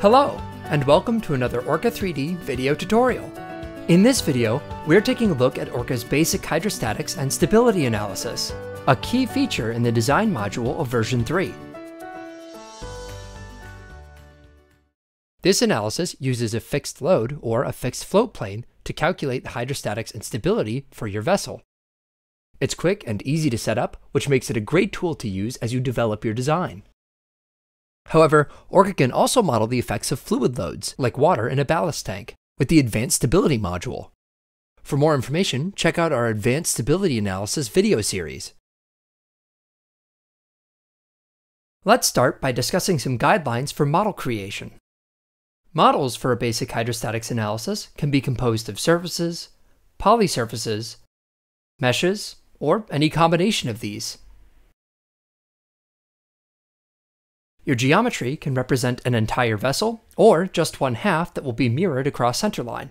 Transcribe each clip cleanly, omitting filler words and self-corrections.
Hello, and welcome to another Orca3D video tutorial. In this video, we're taking a look at Orca's basic hydrostatics and stability analysis, a key feature in the design module of version 3. This analysis uses a fixed load or a fixed float plane to calculate the hydrostatics and stability for your vessel. It's quick and easy to set up, which makes it a great tool to use as you develop your design. However, Orca can also model the effects of fluid loads, like water in a ballast tank, with the Advanced Stability module. For more information, check out our Advanced Stability Analysis video series. Let's start by discussing some guidelines for model creation. Models for a basic hydrostatics analysis can be composed of surfaces, polysurfaces, meshes, or any combination of these. Your geometry can represent an entire vessel, or just one half that will be mirrored across centerline.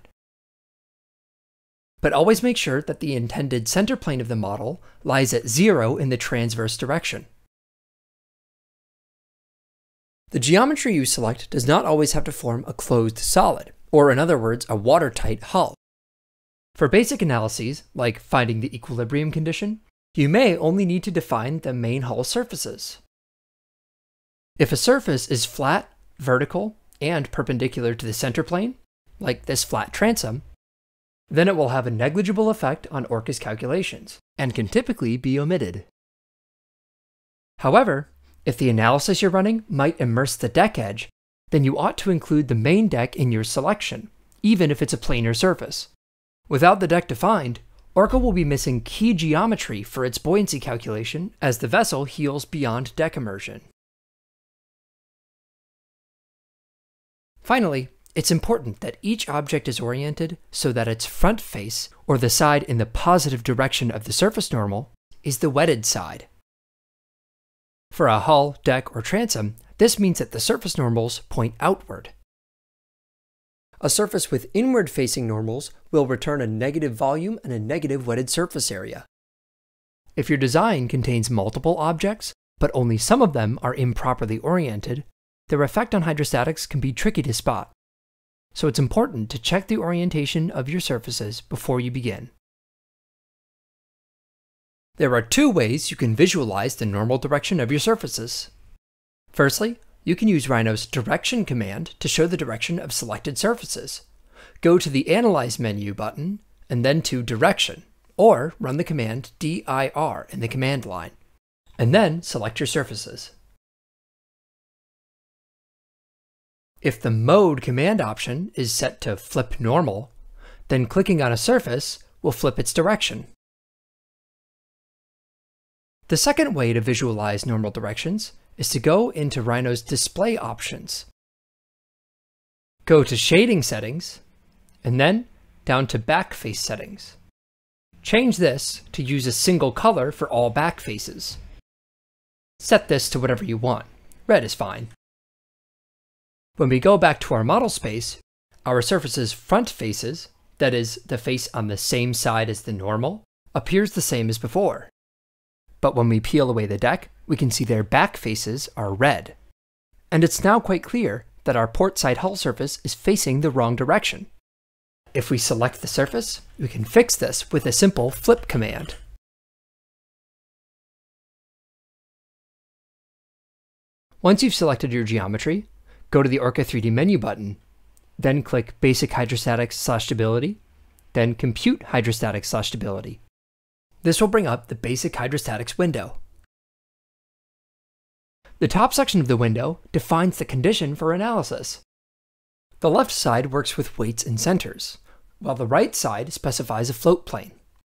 But always make sure that the intended center plane of the model lies at 0 in the transverse direction. The geometry you select does not always have to form a closed solid, or in other words, a watertight hull. For basic analyses, like finding the equilibrium condition, you may only need to define the main hull surfaces. If a surface is flat, vertical, and perpendicular to the center plane, like this flat transom, then it will have a negligible effect on Orca's calculations, and can typically be omitted. However, if the analysis you're running might immerse the deck edge, then you ought to include the main deck in your selection, even if it's a planar surface. Without the deck defined, Orca will be missing key geometry for its buoyancy calculation as the vessel heels beyond deck immersion. Finally, it's important that each object is oriented so that its front face, or the side in the positive direction of the surface normal, is the wetted side. For a hull, deck, or transom, this means that the surface normals point outward. A surface with inward-facing normals will return a negative volume and a negative wetted surface area. If your design contains multiple objects, but only some of them are improperly oriented, their effect on hydrostatics can be tricky to spot. So it's important to check the orientation of your surfaces before you begin. There are two ways you can visualize the normal direction of your surfaces. Firstly, you can use Rhino's Direction command to show the direction of selected surfaces. Go to the Analyze menu button, and then to Direction, or run the command dir in the command line, and then select your surfaces. If the Mode command option is set to Flip Normal, then clicking on a surface will flip its direction. The second way to visualize normal directions is to go into Rhino's display options. Go to Shading Settings, and then down to Backface Settings. Change this to use a single color for all back faces. Set this to whatever you want. Red is fine. When we go back to our model space, our surface's front faces, that is, the face on the same side as the normal, appears the same as before. But when we peel away the deck, we can see their back faces are red. And it's now quite clear that our port side hull surface is facing the wrong direction. If we select the surface, we can fix this with a simple flip command. Once you've selected your geometry, go to the Orca3D menu button, then click Basic Hydrostatics/Stability, then Compute Hydrostatics/Stability. This will bring up the Basic Hydrostatics window. The top section of the window defines the condition for analysis. The left side works with weights and centers, while the right side specifies a float plane.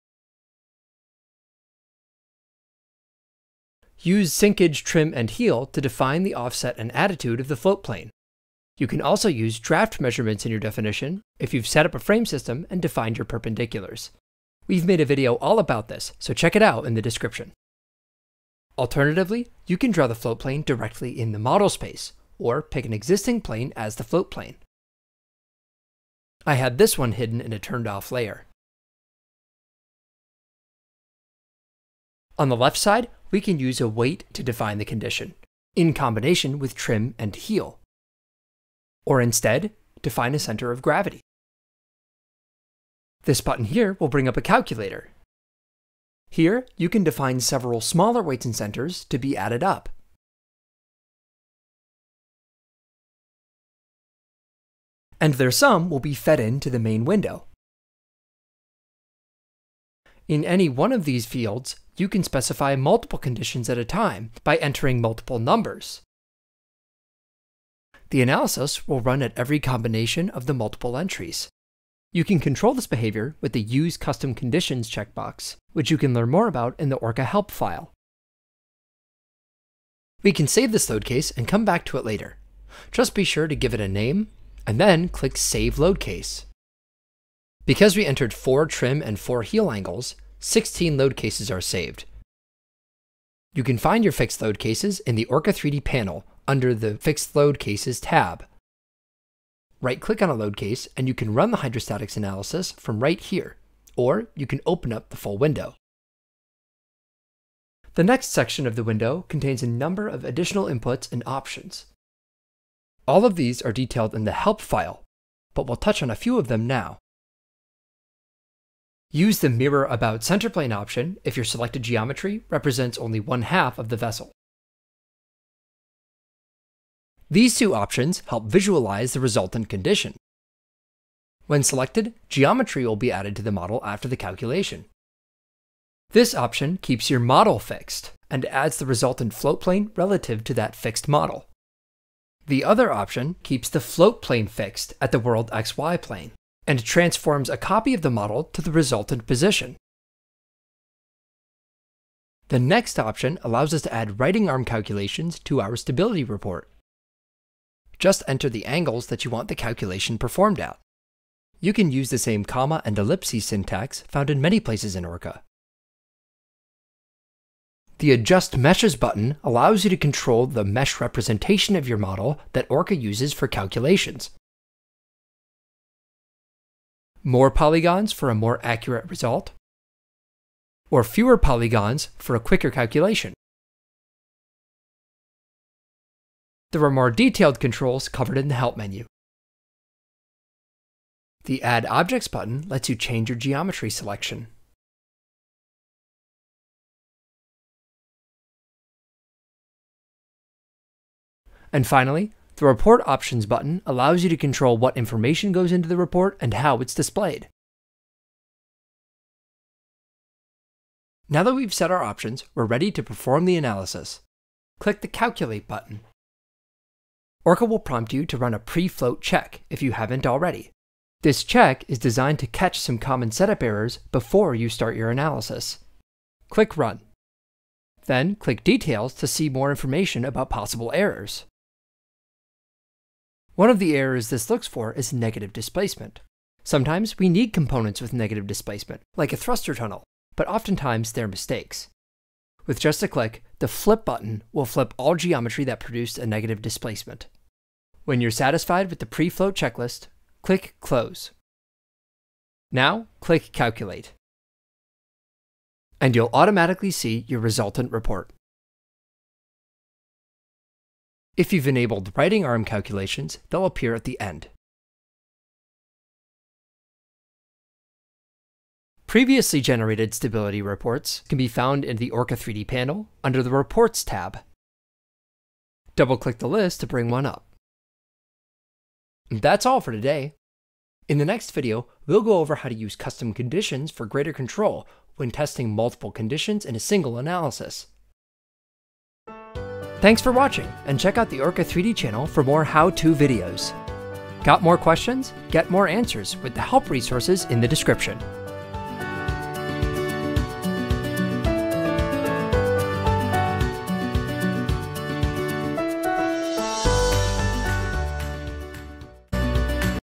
Use sinkage, trim, and heel to define the offset and attitude of the float plane. You can also use draft measurements in your definition if you've set up a frame system and defined your perpendiculars. We've made a video all about this, so check it out in the description. Alternatively, you can draw the float plane directly in the model space, or pick an existing plane as the float plane. I had this one hidden in a turned off layer. On the left side, we can use a weight to define the condition, in combination with trim and heel. or instead, define a center of gravity. This button here will bring up a calculator. Here, you can define several smaller weights and centers to be added up. And their sum will be fed into the main window. In any one of these fields, you can specify multiple conditions at a time by entering multiple numbers. The analysis will run at every combination of the multiple entries. You can control this behavior with the Use Custom Conditions checkbox, which you can learn more about in the Orca help file. We can save this load case and come back to it later. Just be sure to give it a name, and then click Save Load Case. Because we entered 4 trim and 4 heel angles, 16 load cases are saved. You can find your fixed load cases in the Orca3D panel under the Fixed Load Cases tab. Right-click on a load case and you can run the hydrostatics analysis from right here, or you can open up the full window. The next section of the window contains a number of additional inputs and options. All of these are detailed in the help file, but we'll touch on a few of them now. Use the Mirror About Center Plane option if your selected geometry represents only 1/2 of the vessel. These two options help visualize the resultant condition. When selected, geometry will be added to the model after the calculation. This option keeps your model fixed and adds the resultant float plane relative to that fixed model. The other option keeps the float plane fixed at the world XY plane and transforms a copy of the model to the resultant position. The next option allows us to add righting arm calculations to our stability report. Just enter the angles that you want the calculation performed at. You can use the same comma and ellipses syntax found in many places in Orca. The Adjust Meshes button allows you to control the mesh representation of your model that Orca uses for calculations. More polygons for a more accurate result, or fewer polygons for a quicker calculation. There are more detailed controls covered in the Help menu. The Add Objects button lets you change your geometry selection. And finally, the Report Options button allows you to control what information goes into the report and how it's displayed. Now that we've set our options, we're ready to perform the analysis. Click the Calculate button. Orca will prompt you to run a pre-float check if you haven't already. This check is designed to catch some common setup errors before you start your analysis. Click Run. Then click Details to see more information about possible errors. One of the errors this looks for is negative displacement. Sometimes we need components with negative displacement, like a thruster tunnel, but oftentimes they're mistakes. With just a click, the Flip button will flip all geometry that produced a negative displacement. When you're satisfied with the pre-float checklist, click Close. Now, click Calculate. And you'll automatically see your resultant report. If you've enabled righting arm calculations, they'll appear at the end. Previously generated stability reports can be found in the Orca3D panel under the Reports tab. Double-click the list to bring one up. That's all for today. In the next video, we'll go over how to use custom conditions for greater control when testing multiple conditions in a single analysis. Thanks for watching, and check out the Orca3D channel for more how-to videos. Got more questions? Get more answers with the help resources in the description.